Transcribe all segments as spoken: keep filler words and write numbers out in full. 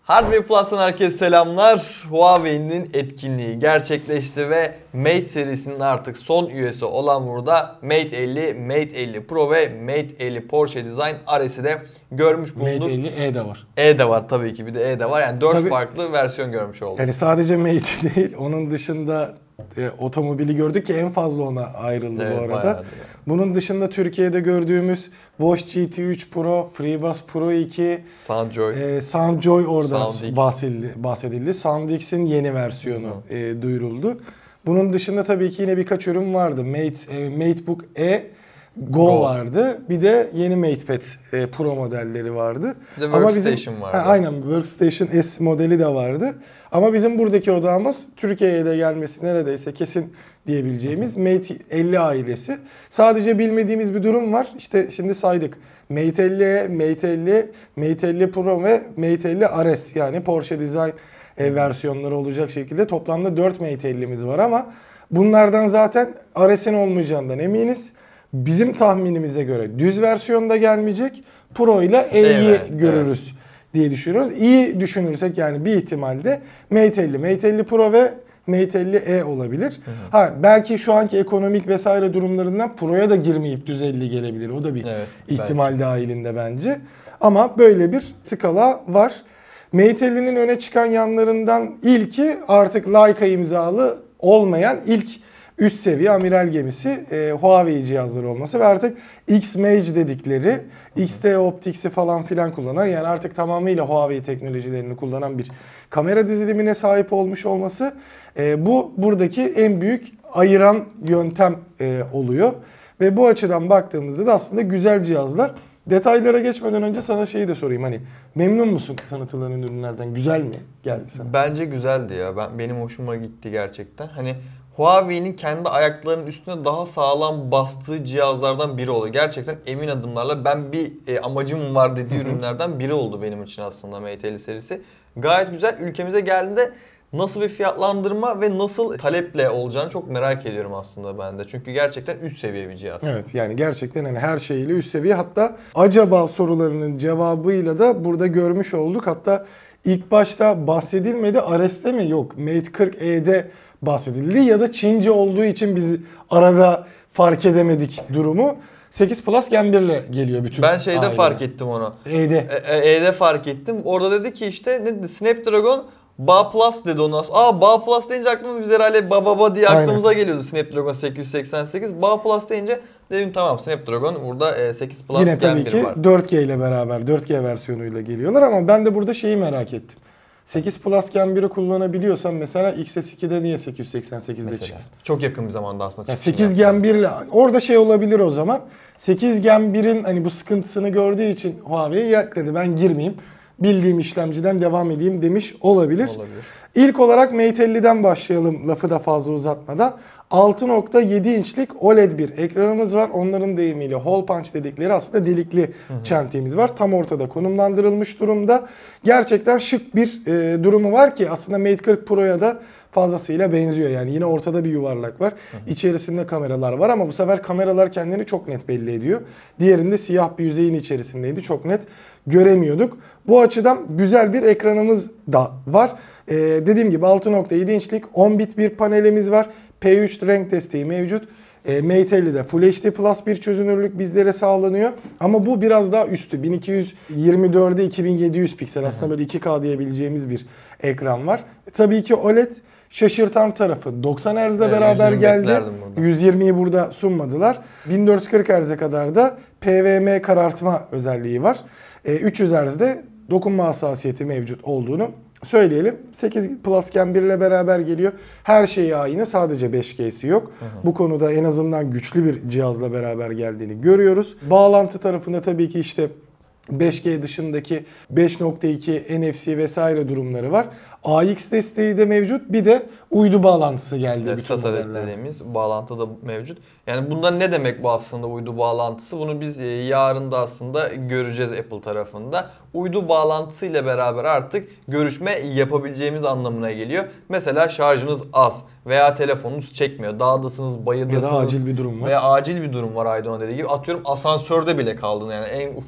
Hardware Plus'tan herkese selamlar. Huawei'nin etkinliği gerçekleşti ve Mate serisinin artık son üyesi olan burada Mate elli, Mate elli Pro ve Mate elli Porsche Design R S'i de görmüş bulunduk. Mate elli E de var. E de var tabii ki, bir de E de var. Yani dört Tabii, farklı versiyon görmüş olduk. Yani sadece Mate değil, onun dışında e, otomobili gördük ki en fazla ona ayrıldı Evet, bu arada. bayağı. Bunun dışında Türkiye'de gördüğümüz Bosch G T üç Pro, FreeBuds Pro iki, Soundjoy, e, Soundjoy orada SoundX. bahsedildi. bahsedildi. SoundX'in yeni versiyonu e, duyuruldu. Bunun dışında tabii ki yine birkaç ürün vardı. Mate, e, MateBook E Go, Go vardı. Bir de yeni MatePad e, Pro modelleri vardı. Bir de Ama Workstation bizim, vardı. Ha, aynen Workstation S modeli de vardı. Ama bizim buradaki odağımız Türkiye'ye de gelmesi neredeyse kesin diyebileceğimiz Mate elli ailesi. Sadece bilmediğimiz bir durum var. İşte şimdi saydık. Mate elli, Mate elli, Mate elli Pro ve Mate elli R S, yani Porsche Design e, versiyonları olacak şekilde toplamda dört Mate ellimiz var ama bunlardan zaten R S'in olmayacağından eminiz. Bizim tahminimize göre düz versiyonda gelmeyecek. Pro ile E'yi evet, görürüz evet. diye düşünüyoruz. İyi düşünürsek yani bir ihtimalde Mate elli, Mate elli Pro ve Mate elli E olabilir. Hı hı. Ha belki şu anki ekonomik vesaire durumlarından Pro'ya da girmeyip düz elli gelebilir. O da bir evet, ihtimal belki dahilinde bence. Ama böyle bir skala var. Mate ellinin öne çıkan yanlarından ilki artık Leica imzalı olmayan ilk üst seviye amiral gemisi e, Huawei cihazları olması ve artık X-Mage dedikleri X T Optics'i falan filan kullanan, yani artık tamamıyla Huawei teknolojilerini kullanan bir kamera dizilimine sahip olmuş olması e, bu buradaki en büyük ayıran yöntem e, oluyor. Ve bu açıdan baktığımızda da aslında güzel cihazlar. Detaylara geçmeden önce sana şeyi de sorayım, hani memnun musun tanıtılan ürünlerden? Güzel mi geldi sana? Bence güzeldi ya. Ben benim hoşuma gitti gerçekten. Hani Huawei'nin kendi ayaklarının üstüne daha sağlam bastığı cihazlardan biri oldu. Gerçekten emin adımlarla ben bir e, amacım var dediği ürünlerden biri oldu benim için aslında Mate elli serisi. Gayet güzel. Ülkemize geldiğinde nasıl bir fiyatlandırma ve nasıl taleple olacağını çok merak ediyorum aslında ben de. Çünkü gerçekten üst seviye bir cihaz. Evet, yani gerçekten hani her şeyiyle üst seviye. Hatta acaba sorularının cevabıyla da burada görmüş olduk. Hatta ilk başta bahsedilmedi. R S'te mi? Yok. Mate kırk E'de bahsedildi ya da Çince olduğu için biz arada fark edemedik durumu. sekiz Plus Gen bir ile geliyor bütün Ben şeyde aile. fark ettim onu. E'de. E, E'de fark ettim. Orada dedi ki işte ne dedi? Snapdragon Ba Plus dedi ondan sonra. Aa Ba Plus deyince aklıma biz herhalde Ba Ba Ba diye aklımıza Aynen. geliyordu Snapdragon sekiz yüz seksen sekiz. Ba Plus deyince dedim tamam, Snapdragon burada sekiz Plus Yine tabii Gen ki bir var. dört G ile beraber dört G versiyonuyla geliyorlar ama ben de burada şeyi merak ettim. sekiz Plus Gen biri kullanabiliyorsam mesela X S ikide niye sekiz yüz seksen sekizde mesela çıktı? Çok yakın bir zamanda aslında. Yani sekiz Gen bir ile orada şey olabilir o zaman. sekiz Gen birin hani bu sıkıntısını gördüğü için Huawei yak dedi, ben girmeyeyim, bildiğim işlemciden devam edeyim demiş olabilir. Olabilir. İlk olarak Mate elliden başlayalım lafı da fazla uzatmadan. altı nokta yedi inçlik O L E D bir ekranımız var. Onların deyimiyle hole punch dedikleri aslında delikli hı hı. çentiğimiz var. Tam ortada konumlandırılmış durumda. Gerçekten şık bir e, durumu var ki aslında Mate kırk Pro'ya da fazlasıyla benziyor. Yani yine ortada bir yuvarlak var. Hı hı. İçerisinde kameralar var ama bu sefer kameralar kendini çok net belli ediyor. Diğerinde siyah bir yüzeyin içerisindeydi. Çok net göremiyorduk. Bu açıdan güzel bir ekranımız da var. Ee, dediğim gibi altı nokta yedi inçlik on bit bir panelimiz var. P üç renk desteği mevcut. E, Mate ellide Full H D Plus bir çözünürlük bizlere sağlanıyor. Ama bu biraz daha üstü. bin iki yüz yirmi dört'e iki bin yedi yüz piksel. Aslında böyle iki K diyebileceğimiz bir ekran var. E, tabii ki O L E D şaşırtan tarafı doksan Hz'le evet, beraber geldi. yüz yirmiyi burada sunmadılar. bin dört yüz kırk Hz'e kadar da P V M karartma özelliği var. E, üç yüz Hz'de dokunma hassasiyeti mevcut olduğunu söyleyelim. sekiz Plus Gen bir ile beraber geliyor. Her şeyi aynı, sadece beş G'si yok. Hı hı. Bu konuda en azından güçlü bir cihazla beraber geldiğini görüyoruz. Bağlantı tarafında tabii ki işte beş G dışındaki beş nokta iki N F C vesaire durumları var. A X desteği de mevcut. Bir de uydu bağlantısı geldi. Evet, satellite dediğimiz bağlantı da mevcut. Yani bundan ne demek bu aslında uydu bağlantısı? Bunu biz yarın da aslında göreceğiz Apple tarafında. Uydu bağlantısı ile beraber artık görüşme yapabileceğimiz anlamına geliyor. Mesela şarjınız az veya telefonunuz çekmiyor. Dağdasınız, bayırdasınız. Ya da acil bir durum var. Veya acil bir durum var Aydoğan dediği gibi. Atıyorum asansörde bile kaldın, yani en ufak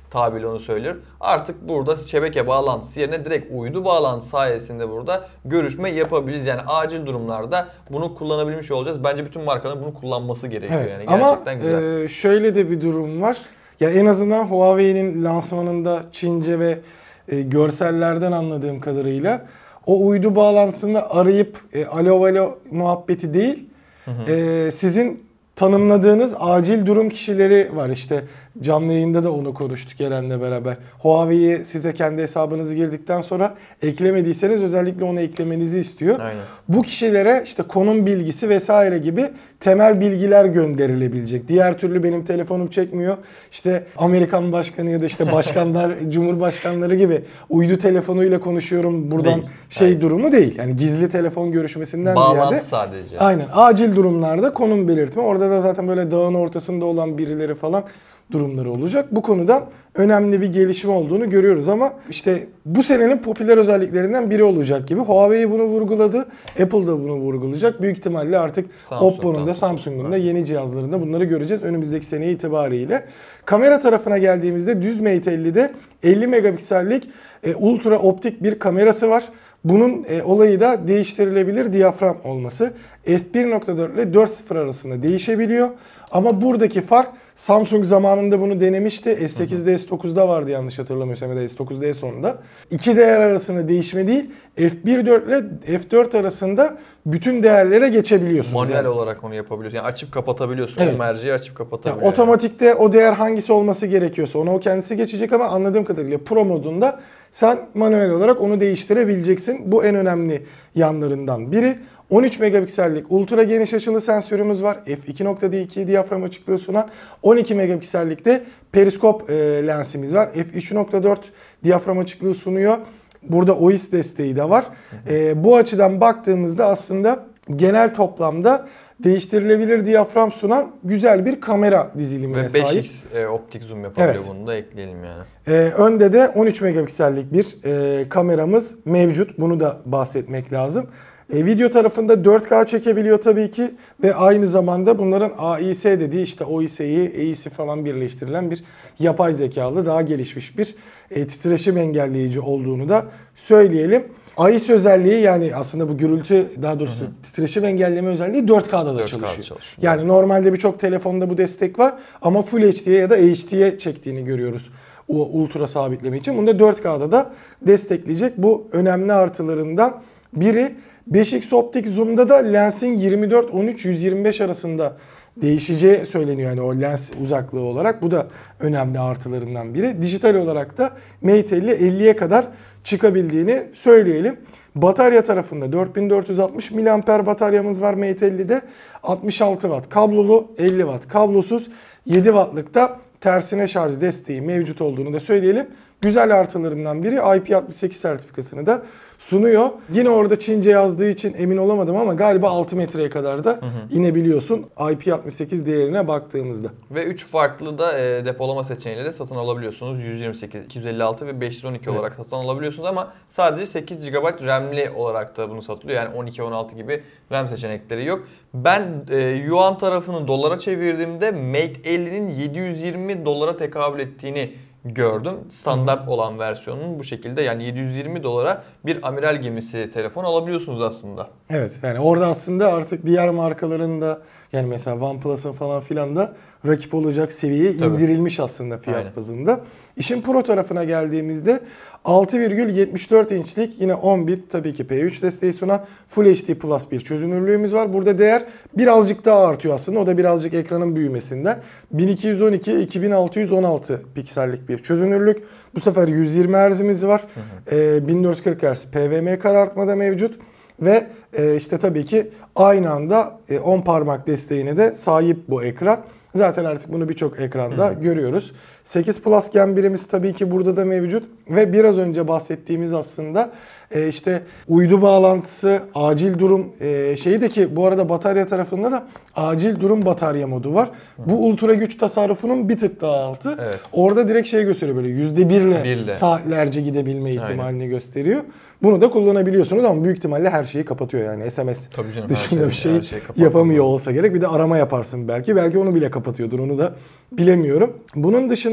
tabiriyle onu söylüyorum. Artık burada şebeke bağlantısı yerine direkt uydu bağlantısı sayesinde burada görüşme yapabiliriz. Yani acil durumlarda bunu kullanabilmiş olacağız. Bence bütün markaların bunu kullanması gerekiyor. Evet, Yani gerçekten ama güzel. E, şöyle de bir durum var. Ya en azından Huawei'nin lansmanında Çince ve e, görsellerden anladığım kadarıyla o uydu bağlantısında arayıp e, alo alo muhabbeti değil, hı hı. E, sizin tanımladığınız acil durum kişileri var. İşte canlı yayında da onu konuştuk Eren'le beraber. Huawei'yi size kendi hesabınızı girdikten sonra eklemediyseniz özellikle onu eklemenizi istiyor. Aynen. Bu kişilere işte konum bilgisi vesaire gibi temel bilgiler gönderilebilecek. Diğer türlü benim telefonum çekmiyor. İşte Amerikan başkanı ya da işte başkanlar, cumhurbaşkanları gibi uydu telefonuyla konuşuyorum buradan değil. Şey Aynen. durumu değil. Yani gizli telefon görüşmesinden bağlantı ziyade. sadece. Aynen. Acil durumlarda konum belirtme. Orada da zaten böyle dağın ortasında olan birileri falan durumları olacak. Bu konudan önemli bir gelişme olduğunu görüyoruz ama işte bu senenin popüler özelliklerinden biri olacak gibi. Huawei bunu vurguladı. Apple da bunu vurgulayacak. Büyük ihtimalle artık Oppo'nun da Samsung'un da yeni cihazlarında bunları göreceğiz önümüzdeki sene itibariyle. Kamera tarafına geldiğimizde düz Mate elli'de elli megapiksellik e, ultra optik bir kamerası var. Bunun e, olayı da değiştirilebilir diyafram olması. f bir nokta dört ile dört nokta sıfır arasında değişebiliyor. Ama buradaki fark Samsung zamanında bunu denemişti. S sekizde S dokuzda vardı yanlış hatırlamıyorsam ya da S dokuzda S on'da. İki değer arasında değişme değil. f bir nokta dört ile f dört arasında bütün değerlere geçebiliyorsunuz. Manuel yani. olarak onu yapabiliyorsun. Yani açıp kapatabiliyorsun. Evet. O merceği açıp kapatabiliyorsun. Yani otomatikte o değer hangisi olması gerekiyorsa ona o kendisi geçecek ama anladığım kadarıyla Pro modunda sen manuel olarak onu değiştirebileceksin. Bu en önemli yanlarından biri. on üç megapiksellik ultra geniş açılı sensörümüz var. f iki nokta iki diyafram açıklığı sunan. on iki megapiksellikte periskop e, lensimiz var. f üç nokta dört diyafram açıklığı sunuyor. Burada O I S desteği de var. E, bu açıdan baktığımızda aslında genel toplamda değiştirilebilir diyafram sunan güzel bir kamera dizilimine Ve sahip. beş x e, optik zoom yapabiliyor, Evet. bunu da ekleyelim yani. Ee, önde de on üç megapiksellik bir e, kameramız mevcut. Bunu da bahsetmek lazım. E, video tarafında dört K çekebiliyor tabii ki ve aynı zamanda bunların A I S dediği işte O I S'yi, E I S'i falan birleştirilen bir yapay zekalı daha gelişmiş bir e, titreşim engelleyici olduğunu da söyleyelim. A I S özelliği yani aslında bu gürültü daha doğrusu hı hı. titreşim engelleme özelliği dört K'da da çalışıyor. çalışıyor. Yani normalde birçok telefonda bu destek var ama Full H D'ye ya da H D'ye çektiğini görüyoruz. O ultra sabitleme için. Bunu da dört K'da da destekleyecek. Bu önemli artılarından biri. beş x optik zoom'da da lensin yirmi dört on üç yüz yirmi beş arasında değişeceği söyleniyor yani o lens uzaklığı olarak. Bu da önemli artılarından biri. Dijital olarak da Mate elli elliye kadar çıkabildiğini söyleyelim. Batarya tarafında dört bin dört yüz altmış miliamper bataryamız var Mate elli'de. altmış altı watt kablolu, elli watt kablosuz, yedi wattlık da tersine şarj desteği mevcut olduğunu da söyleyelim. Güzel artılarından biri I P altmış sekiz sertifikasını da sunuyor. Yine orada Çince yazdığı için emin olamadım ama galiba altı metreye kadar da hı hı. inebiliyorsun I P altmış sekiz değerine baktığımızda. Ve üç farklı da e, depolama seçeneğiyle satın alabiliyorsunuz. yüz yirmi sekiz, iki yüz elli altı ve beş yüz on iki evet. olarak satın alabiliyorsunuz ama sadece sekiz gigabayt RAM'li olarak da bunu satılıyor. Yani on iki on altı gibi RAM seçenekleri yok. Ben e, Yuan tarafını dolara çevirdiğimde Mate elli'nin yedi yüz yirmi dolara tekabül ettiğini gördüm. Standart hmm. olan versiyonun bu şekilde yani yedi yüz yirmi dolara bir amiral gemisi telefon alabiliyorsunuz aslında. Evet yani orada aslında artık diğer markaların da yani mesela OnePlus'ın falan filan da rakip olacak seviyeye Tabii. indirilmiş aslında fiyat Aynen. bazında. İşin Pro tarafına geldiğimizde altı virgül yetmiş dört inçlik yine on bit tabii ki P üç desteği sunan Full H D Plus bir çözünürlüğümüz var. Burada değer birazcık daha artıyor aslında. O da birazcık ekranın büyümesinden. bin iki yüz on iki iki bin altı yüz on altı piksellik bir çözünürlük. Bu sefer yüz yirmi hertz'imiz var. Hı hı. E, bin dört yüz kırk hertz P V M karartma da mevcut. Ve e, işte tabii ki aynı anda e, on parmak desteğine de sahip bu ekran. Zaten artık bunu birçok ekranda hmm. görüyoruz. sekiz Plus Gen birimiz tabii ki burada da mevcut. Ve biraz önce bahsettiğimiz aslında e, işte uydu bağlantısı, acil durum e, şeyi de ki bu arada batarya tarafında da acil durum batarya modu var. Hmm. Bu ultra güç tasarrufunun bir tık daha altı. Evet. Orada direkt şey gösteriyor böyle yüzde birle saatlerce gidebilme ihtimalini Aynen. gösteriyor. Bunu da kullanabiliyorsunuz ama büyük ihtimalle her şeyi kapatıyor yani S M S canım, dışında şey, bir şey, şey yapamıyor olsa gerek. Bir de arama yaparsın belki. Belki onu bile kapatıyordur onu da bilemiyorum. Bunun dışında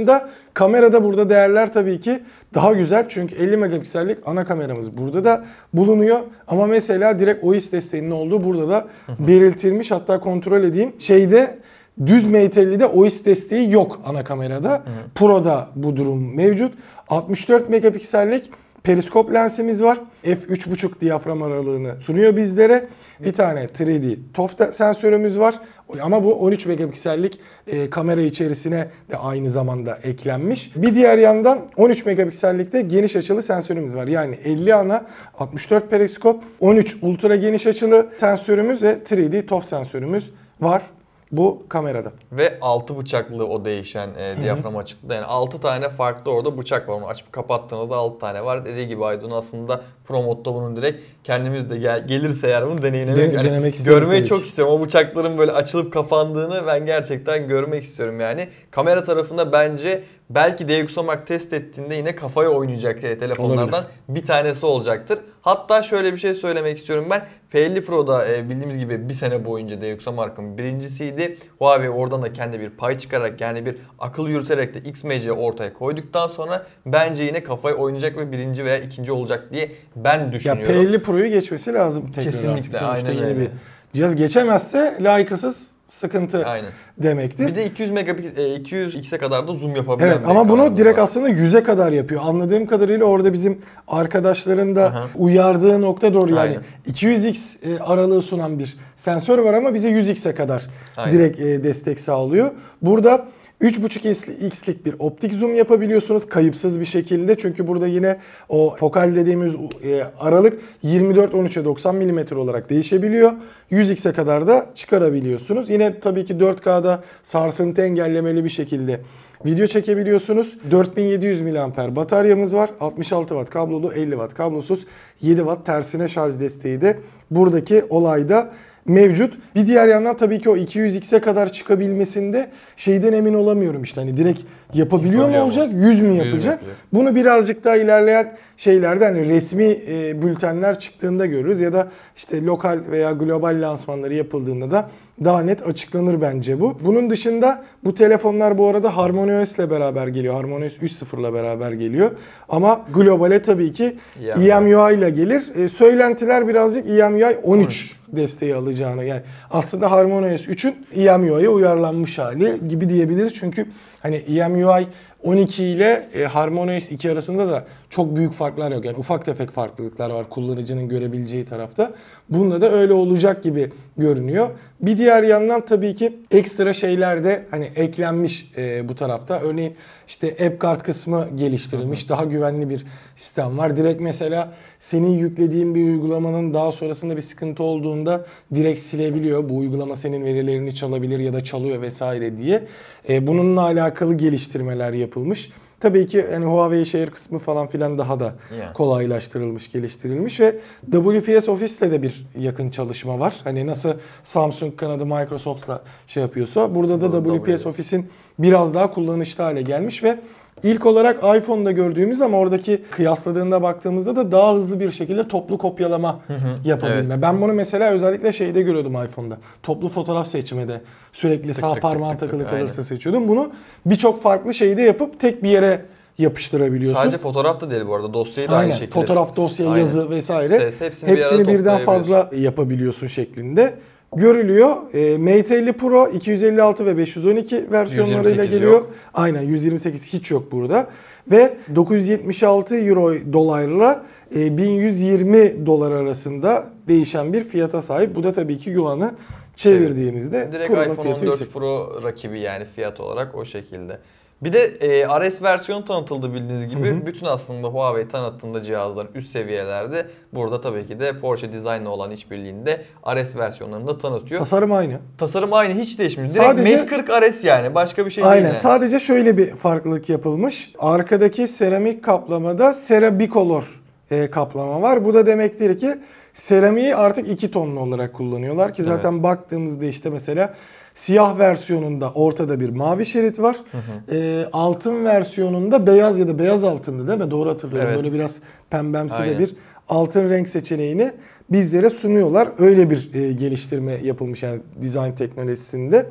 dışında kamerada burada değerler tabii ki daha güzel. Çünkü elli megapiksellik ana kameramız burada da bulunuyor. Ama mesela direkt O I S desteğinin olduğu burada da belirtilmiş. Hatta kontrol edeyim. Şeyde düz Mate ellide O I S desteği yok ana kamerada. Hı hı. Pro'da bu durum mevcut. altmış dört megapiksellik periskop lensimiz var. F üç buçuk diyafram aralığını sunuyor bizlere. Bir tane üç D T O F sensörümüz var. Ama bu on üç megapiksellik e, kamera içerisine de aynı zamanda eklenmiş. Bir diğer yandan on üç megapiksellikte geniş açılı sensörümüz var. Yani elli ana, altmış dört periskop, on üç ultra geniş açılı sensörümüz ve üç D T O F sensörümüz var bu kamerada. Ve altı bıçaklı o değişen e, diyafram açıklığı. Yani altı tane farklı orada bıçak var. Onu açıp kapattığınızda altı tane var. Dediği gibi Aydın aslında Pro Mode'da bunun direkt kendimiz de gel, gelirse eğer bunu deneyimlemek, Den, yani denemek istiyorum. Görmeyi çok istiyorum. O bıçakların böyle açılıp kapandığını ben gerçekten görmek istiyorum yani. Kamera tarafında bence belki D X O Mark test ettiğinde yine kafaya oynayacak telefonlardan olabilir. Bir tanesi olacaktır. Hatta şöyle bir şey söylemek istiyorum ben. P elli Pro'da e, bildiğimiz gibi bir sene boyunca D X O Mark'ın birincisiydi. Huawei oradan da kendi bir pay çıkararak yani bir akıl yürüterek de X M C ortaya koyduktan sonra bence yine kafaya oynayacak ve birinci veya ikinci olacak diye ben düşünüyorum. Ya P elli Pro'yu geçmesi lazım tekrar. Kesinlikle artık. aynen yeni öyle. Bir cihaz geçemezse layıkasız sıkıntı aynen. Demektir. Bir de iki yüz megapiksel, iki yüz x'e kadar da zoom yapabilen. Evet ama bunu direkt var. Aslında yüze kadar yapıyor. Anladığım kadarıyla orada bizim arkadaşların da aha. uyardığı nokta doğru yani. Aynen. iki yüz x aralığı sunan bir sensör var ama bize yüz x'e kadar aynen. direkt destek sağlıyor. Burada üç buçuk x'lik bir optik zoom yapabiliyorsunuz kayıpsız bir şekilde. Çünkü burada yine o fokal dediğimiz aralık yirmi dört on üçe doksan milimetre olarak değişebiliyor. yüz x'e kadar da çıkarabiliyorsunuz. Yine tabii ki dört K'da sarsıntı engellemeli bir şekilde video çekebiliyorsunuz. dört bin yedi yüz miliamper bataryamız var. altmış altı watt kablolu, elli watt kablosuz, yedi watt tersine şarj desteği de buradaki olayda mevcut. Bir diğer yandan tabii ki o iki yüz x'e kadar çıkabilmesinde şeyden emin olamıyorum işte hani direkt yapabiliyor mu olacak, yüz mü yapacak? Bunu birazcık daha ilerleyen şeylerde hani resmi e, bültenler çıktığında görürüz ya da işte lokal veya global lansmanları yapıldığında da daha net açıklanır bence bu. Bunun dışında bu telefonlar bu arada HarmonyOS ile beraber geliyor. HarmonyOS üç nokta sıfır ile beraber geliyor. Ama globale tabii ki E M U I ile gelir. E, söylentiler birazcık E M U I on üç desteği alacağını yani aslında HarmonyOS üçün E M U I'ye uyarlanmış hali gibi diyebiliriz. Çünkü hani E M U I on iki ile e, HarmonyOS iki arasında da çok büyük farklar yok. Yani ufak tefek farklılıklar var kullanıcının görebileceği tarafta. Bunda da öyle olacak gibi görünüyor. Bir diğer yandan tabii ki ekstra şeyler de hani eklenmiş e, bu tarafta. Örneğin işte App Guard kısmı geliştirilmiş. Hı hı. Daha güvenli bir sistem var. Direkt mesela senin yüklediğin bir uygulamanın daha sonrasında bir sıkıntı olduğunda direkt silebiliyor. Bu uygulama senin verilerini çalabilir ya da çalıyor vesaire diye. E, bununla alakalı geliştirmeler yapılmış. Tabii ki hani Huawei Share kısmı falan filan daha da kolaylaştırılmış, geliştirilmiş ve W P S Office'le de bir yakın çalışma var. Hani nasıl Samsung kanadı Microsoft'la şey yapıyorsa burada da W P S Office'in biraz daha kullanışlı hale gelmiş ve İlk olarak iPhone'da gördüğümüz ama oradaki kıyasladığında baktığımızda da daha hızlı bir şekilde toplu kopyalama hı hı, yapabilme. Evet. Ben bunu mesela özellikle şeyde görüyordum iPhone'da. Toplu fotoğraf seçmede sürekli tık sağ tık parmağın tık takılı tık, kalırsa aynen. seçiyordum. Bunu birçok farklı şeyde yapıp tek bir yere yapıştırabiliyorsun. Sadece fotoğraf da değil bu arada. Dosyayı da aynen. aynı şekilde. Fotoğraf, dosya, aynen. yazı vesaire. Ses, hepsini, hepsini bir birden fazla yapabiliyorsun şeklinde görülüyor. E, Mate elli Pro iki yüz elli altı ve beş yüz on iki versiyonlarıyla geliyor. Yok. Aynen yüz yirmi sekiz hiç yok burada. Ve dokuz yüz yetmiş altı euro dolarla e, bin yüz yirmi dolar arasında değişen bir fiyata sahip. Bu da tabii ki yuanı çevirdiğimizde direkt iPhone on dört yüksek. Pro rakibi yani fiyat olarak o şekilde. Bir de e, R S versiyonu tanıtıldı bildiğiniz gibi. Hı hı. Bütün aslında Huawei tanıttığında cihazların üst seviyelerde burada tabii ki de Porsche Design'la olan işbirliğinde R S versiyonlarını da tanıtıyor. Tasarım aynı. Tasarım aynı, hiç değişmiyor. Direkt sadece, Mate kırk R S yani, başka bir şey aynen, değil. Aynen. Sadece şöyle bir farklılık yapılmış. Arkadaki seramik kaplamada Cerabicolor e, kaplama var. Bu da demektir ki seramiği artık iki tonlu olarak kullanıyorlar ki zaten evet. baktığımızda işte mesela siyah versiyonunda ortada bir mavi şerit var. Hı hı. E, altın versiyonunda beyaz ya da beyaz altındı değil mi? Doğru hatırlıyorum. Evet. Böyle biraz pembemsi aynen. de bir altın renk seçeneğini bizlere sunuyorlar. Öyle bir e, geliştirme yapılmış yani dizayn teknolojisinde.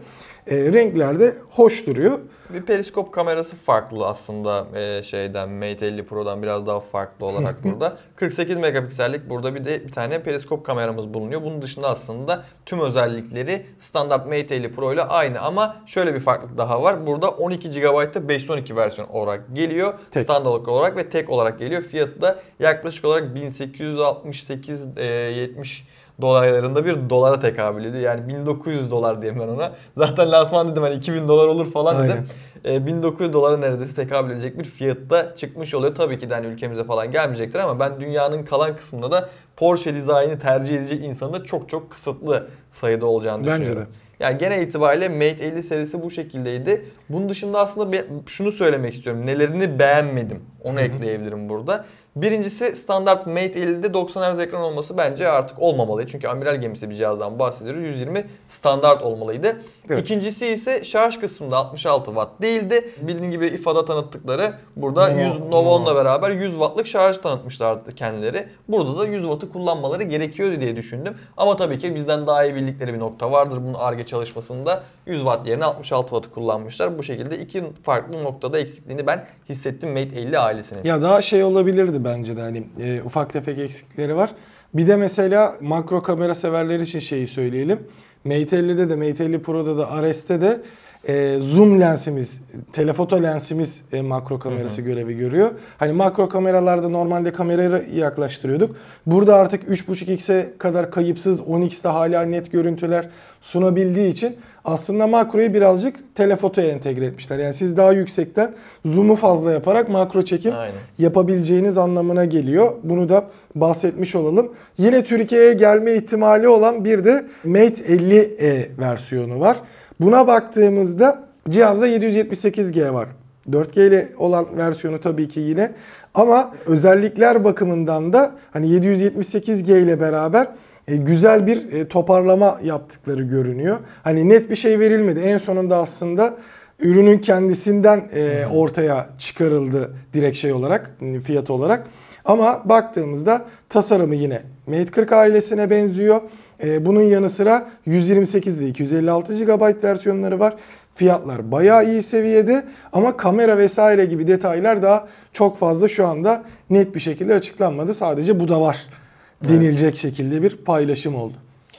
E, renkler de hoş duruyor. Bir periskop kamerası farklı aslında e, şeyden Mate elli Pro'dan biraz daha farklı olarak burada. kırk sekiz megapiksellik burada bir de bir tane periskop kameramız bulunuyor. Bunun dışında aslında tüm özellikleri standart Mate elli Pro ile aynı ama şöyle bir farklılık daha var. Burada on iki gigabaytta beş yüz on iki versiyon olarak geliyor. Tek. Standart olarak ve tek olarak geliyor. Fiyatı da yaklaşık olarak bin sekiz yüz altmış sekiz yetmiş dolarlarında bir dolara tekabül ediyor. Yani bin dokuz yüz dolar diyeyim ben ona. Zaten lansman dedim hani iki bin dolar olur falan dedim. E, bin dokuz yüz dolara neredeyse tekabül edecek bir fiyatta çıkmış oluyor. Tabii ki de hani ülkemize falan gelmeyecektir ama ben dünyanın kalan kısmında da Porsche dizaynı tercih edecek insanın da çok çok kısıtlı sayıda olacağını Bence düşünüyorum. de. Yani genel itibariyle Mate elli serisi bu şekildeydi. Bunun dışında aslında ben şunu söylemek istiyorum. Nelerini beğenmedim onu Hı-hı. ekleyebilirim burada. Birincisi standart Mate ellide doksan hertz ekran olması bence artık olmamalıydı. Çünkü amiral gemisi bir cihazdan bahsediyoruz. yüz yirmi standart olmalıydı. Evet. İkincisi ise şarj kısmında altmış altı watt değildi. Bildiğin gibi I F A'da tanıttıkları burada Nova, yüz Nova on'la beraber yüz wattlık şarj tanıtmışlardı kendileri. Burada da yüz wattı kullanmaları gerekiyordu diye düşündüm. Ama tabii ki bizden daha iyi bildikleri bir nokta vardır. Bunun Ar-Ge çalışmasında yüz watt yerine altmış altı wattı kullanmışlar. Bu şekilde iki farklı noktada eksikliğini ben hissettim Mate elli ailesinin. Ya daha şey olabilirdi bence de hani e, ufak tefek eksiklikleri var. Bir de mesela makro kamera severler için şeyi söyleyelim. Mate ellide de Mate elli Pro'da da R S'te de e, zoom lensimiz, telefoto lensimiz e, makro kamerası hı hı. görevi görüyor. Hani makro kameralarda normalde kamerayı yaklaştırıyorduk. Burada artık üç buçuk x'e kadar kayıpsız on x'te hala net görüntüler sunabildiği için aslında makroyu birazcık telefotoya entegre etmişler. Yani siz daha yüksekten zoom'u fazla yaparak makro çekim Aynen. yapabileceğiniz anlamına geliyor. Bunu da bahsetmiş olalım. Yine Türkiye'ye gelme ihtimali olan bir de Mate elli E versiyonu var. Buna baktığımızda cihazda yedi yüz yetmiş sekiz G var. dört G ile olan versiyonu tabii ki yine. Ama özellikler bakımından da hani yedi yüz yetmiş sekiz G ile beraber E, güzel bir e, toparlama yaptıkları görünüyor. Hani net bir şey verilmedi. En sonunda aslında ürünün kendisinden e, ortaya çıkarıldı direkt şey olarak, fiyat olarak. Ama baktığımızda tasarımı yine Mate kırk ailesine benziyor. E, bunun yanı sıra yüz yirmi sekiz ve iki yüz elli altı gigabayt versiyonları var. Fiyatlar bayağı iyi seviyede ama kamera vesaire gibi detaylar daha çok fazla şu anda net bir şekilde açıklanmadı. Sadece bu da var denilecek evet. şekilde bir paylaşım oldu.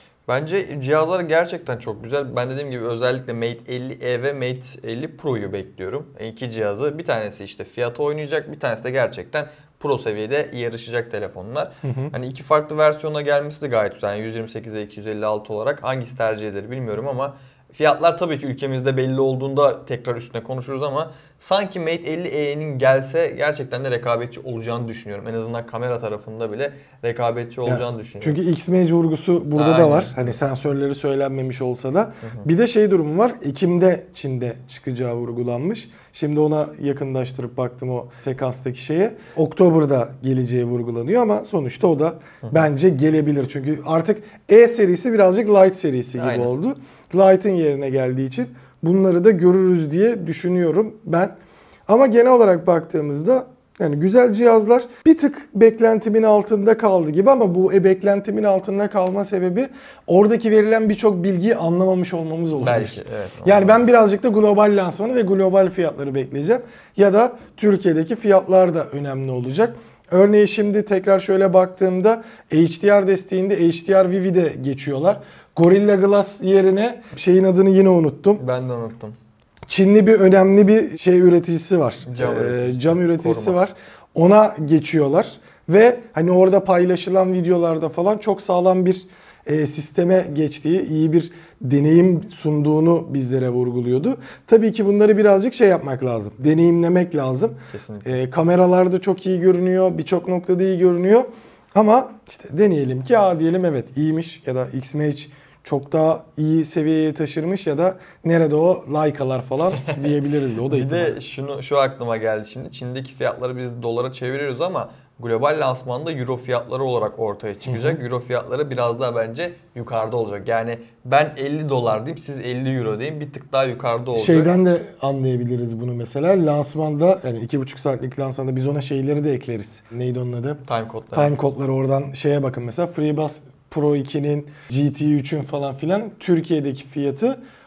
Bence cihazlar gerçekten çok güzel. Ben dediğim gibi özellikle Mate elli E ve Mate elli Pro'yu bekliyorum. İki cihazı. Bir tanesi işte fiyatı oynayacak, bir tanesi de gerçekten Pro seviyede yarışacak telefonlar. Hı hı. Hani iki farklı versiyona gelmesi de gayet güzel. Yani yüz yirmi sekiz ve iki yüz elli altı olarak hangisi tercih edilir bilmiyorum ama fiyatlar tabii ki ülkemizde belli olduğunda tekrar üstüne konuşuruz ama sanki Mate elli E'nin gelse gerçekten de rekabetçi olacağını düşünüyorum. En azından kamera tarafında bile rekabetçi olacağını ya, düşünüyorum. Çünkü X-Mage vurgusu burada Aynen. da var. Hani sensörleri söylenmemiş olsa da. Hı hı. Bir de şey durumu var. Ekim'de Çin'de çıkacağı vurgulanmış. Şimdi ona yakınlaştırıp baktım o sekanstaki şeye. Oktober'da geleceği vurgulanıyor ama sonuçta o da hı hı. bence gelebilir. Çünkü artık E serisi birazcık Lite serisi gibi Aynen. oldu. Lite'ın yerine geldiği için bunları da görürüz diye düşünüyorum ben. Ama genel olarak baktığımızda yani güzel cihazlar bir tık beklentimin altında kaldı gibi ama bu e, beklentimin altında kalma sebebi oradaki verilen birçok bilgiyi anlamamış olmamız olabilir. Belki, evet, yani ben birazcık da global lansmanı ve global fiyatları bekleyeceğim. Ya da Türkiye'deki fiyatlar da önemli olacak. Örneğin şimdi tekrar şöyle baktığımda H D R desteğinde H D R Vivi'de geçiyorlar. Gorilla Glass yerine şeyin adını yine unuttum. Ben de unuttum. Çinli bir önemli bir şey üreticisi var. Cam ee, üreticisi. Cam üreticisi Koruma. var. Ona geçiyorlar ve hani orada paylaşılan videolarda falan çok sağlam bir e, sisteme geçtiği, iyi bir deneyim sunduğunu bizlere vurguluyordu. Tabii ki bunları birazcık şey yapmak lazım. Deneyimlemek lazım. Kesinlikle. E, kameralarda çok iyi görünüyor, birçok noktada iyi görünüyor. Ama işte deneyelim ki aa diyelim evet iyiymiş ya da X-Mage çok daha iyi seviyeye taşırmış ya da nerede o Leica'lar falan diyebiliriz de o da Bir ihtimal. de şunu şu aklıma geldi şimdi. Çin'deki fiyatları biz dolara çeviriyoruz ama global lansmanda euro fiyatları olarak ortaya çıkacak. Hı hı. Euro fiyatları biraz daha bence yukarıda olacak. Yani ben elli dolar diyeyim, siz elli euro deyin, bir tık daha yukarıda olacak. Şeyden de anlayabiliriz bunu mesela. Lansmanda yani iki buçuk saatlik lansmanda biz ona şeyleri de ekleriz. Neydi onun adı? Time kodları. Time kodları oradan şeye bakın mesela FreeBuds Pro ikinin, G T üçün falan filan Türkiye'deki fiyatı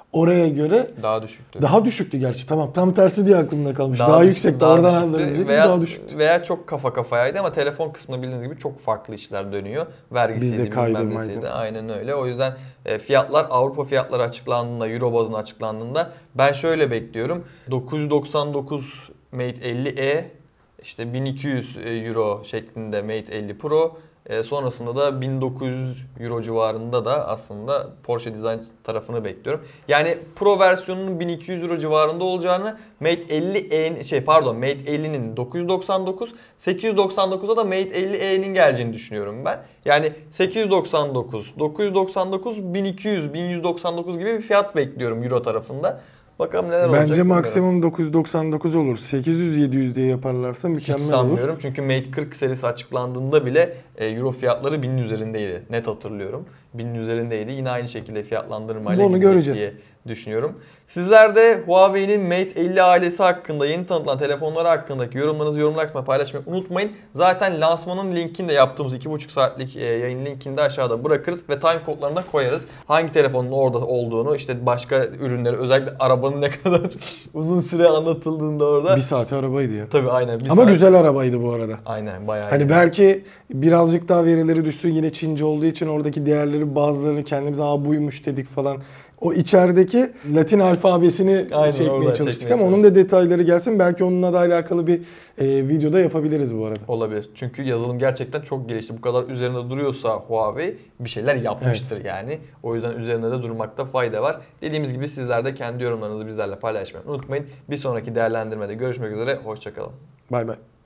oraya göre daha düşüktü. Daha düşüktü gerçi. Tamam, tam tersi diye aklımda kalmış. Daha, Daha yüksekti. daha Oradan düşüktü. anlayacaktım. Veya, Daha düşüktü. veya çok kafa kafayaydı ama telefon kısmında bildiğiniz gibi çok farklı işler dönüyor. Vergisiydi, Bizde kaydı, bilmem nesiydi. Aynen öyle. O yüzden e, fiyatlar Avrupa fiyatları açıklandığında, Euro bazında açıklandığında ben şöyle bekliyorum. dokuz yüz doksan dokuz Mate elli E, işte bin iki yüz Euro şeklinde Mate elli Pro. E, sonrasında da bin dokuz yüz Euro civarında da aslında Porsche Design tarafını bekliyorum. Yani Pro versiyonunun bin iki yüz Euro civarında olacağını, Mate elli E şey pardon Mate ellinin dokuz yüz doksan dokuz, sekiz yüz doksan dokuza da Mate elli E'nin geleceğini düşünüyorum ben. Yani sekiz yüz doksan dokuz, dokuz yüz doksan dokuz, bin iki yüz, bin yüz doksan dokuz gibi bir fiyat bekliyorum Euro tarafında. Bakalım neler olacak. Bence maksimum dokuz yüz doksan dokuz olur. sekiz yüz yedi yüz diye yaparlarsa mükemmel Hiç olur. sanmıyorum çünkü Mate kırk serisi açıklandığında bile Euro fiyatları binin üzerindeydi. Net hatırlıyorum. binin üzerindeydi. Yine aynı şekilde fiyatlandırmayla Bunu gidecek göreceğiz diye düşünüyorum. Sizler de Huawei'nin Mate elli ailesi hakkında, yeni tanıtılan telefonları hakkındaki yorumlarınızı yorumlar kısmına paylaşmayı unutmayın. Zaten lansmanın linkini de yaptığımız iki buçuk saatlik yayın linkini de aşağıda bırakırız ve time kodlarını da koyarız. Hangi telefonun orada olduğunu, işte başka ürünleri, özellikle arabanın ne kadar uzun süre anlatıldığında orada. Bir saate arabaydı ya. Tabii aynen. Bir Ama saat. güzel arabaydı bu arada. Aynen bayağı Hani iyi. belki birazcık daha verileri düşsün, yine Çince olduğu için oradaki değerleri bazılarını kendimize aa buymuş dedik falan. O içerideki Latin alfabesini Aynen, çekmeye oradan çalıştık çekmeye ama onun da detayları gelsin. Belki onunla da alakalı bir e, videoda yapabiliriz bu arada. Olabilir. Çünkü yazılım gerçekten çok gelişti. Bu kadar üzerinde duruyorsa Huawei bir şeyler yapmıştır Evet. yani. O yüzden üzerinde de durmakta fayda var. Dediğimiz gibi sizler de kendi yorumlarınızı bizlerle paylaşmayı unutmayın. Bir sonraki değerlendirmede görüşmek üzere. Hoşçakalın. Bay bay.